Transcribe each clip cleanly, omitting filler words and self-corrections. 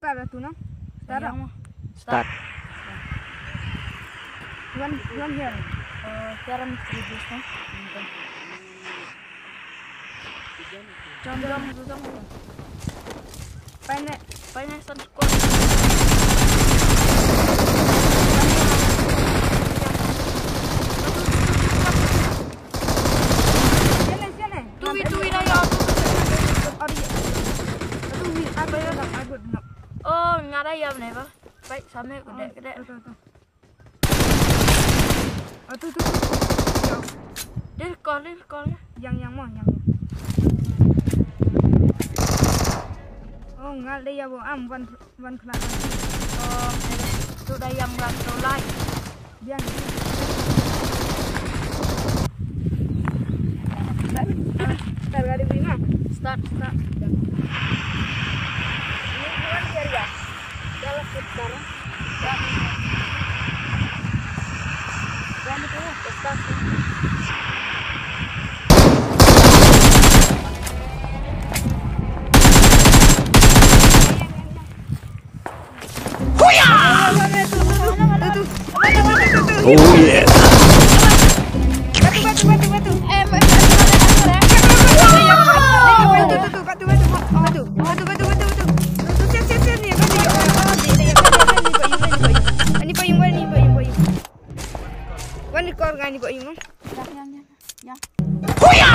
Start tu no? Start. One here. Cara introduce no? Jam tu. Paine satu kau. Sini. Tuwi na ya. Apa ya dah? Aku nak. Oh, ngada ya benar ba? Baik, sampai kedek. Tu. Dia call. Yang mau. Oh, ngal dia bo am one class. Oh, tu dah yang rantai lain. Yang. Start kali prima. Start. Ini bukan biar ya. Jalan sekarang. Dan itu start. Oh yeah. Batu. Siap ni. Ini payung. Wan kor ngani payung. Ya. Huya!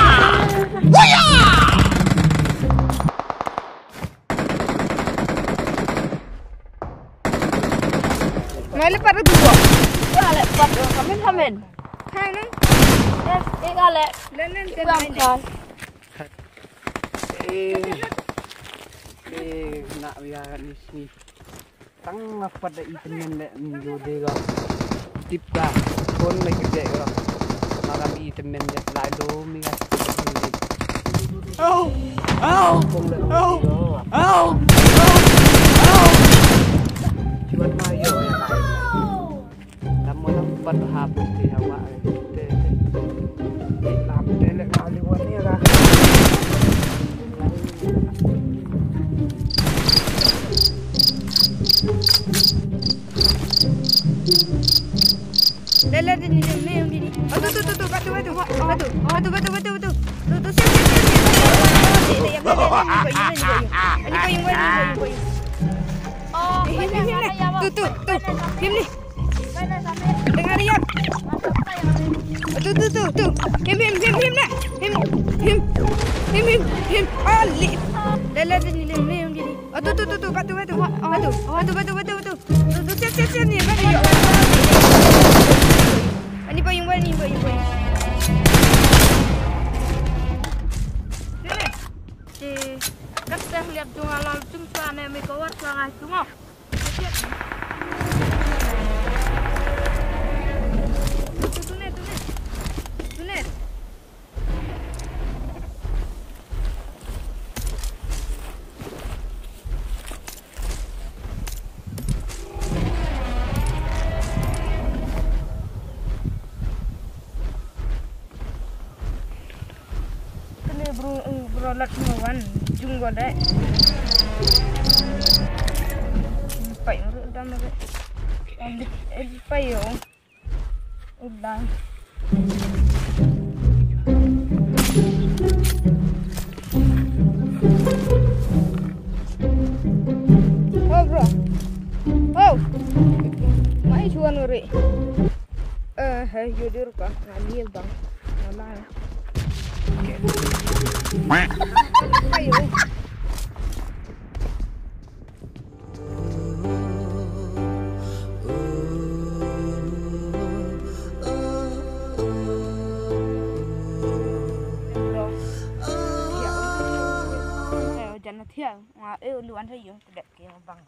Mali para dua. Kale pat kamen. Hai nang. Yes, kale. Lenen Bangkai. Nak biar ni sini. Tang pada itemen le minggu dega. Tipka kon lagi gede ko. Maram itemen le lalo minga. Oh. Cuman mayo ya lain. Kamu nak pada habis di awak. Lam dele kali wani ya. Lele ni yang gini. Batu. Siap. Ini payung. Oh, Tuh. Him ni. Dengar ya. Tuh. Him nak. Him. Ali. Lele ni yang gini. Tuh. Batu. Tuh. Siap ni. Ini payung. Kat dah lihat tungal langsung sana mikawat sangat tungal. Tunet. Kene bro lat ngawan jung gode. Pai ru dan re. Pai yo. Udah. Oh bro. Oh. Mai chuan re. Hey yodir ka. Ngani bang. Mana. Ayo. Jangan thiang, luan thấy yung đẹp kia bằng.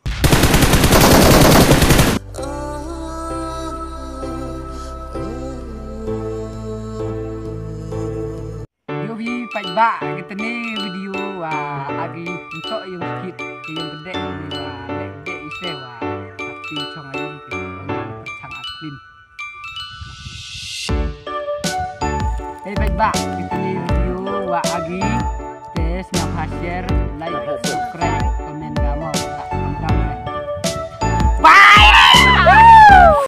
Yobi pajba kita ni video agi untuk yung kit yung gede ni gede isewa tapi chong ayun ke perchang aklin. Pajba kita ni video agi tes share, like, subscribe.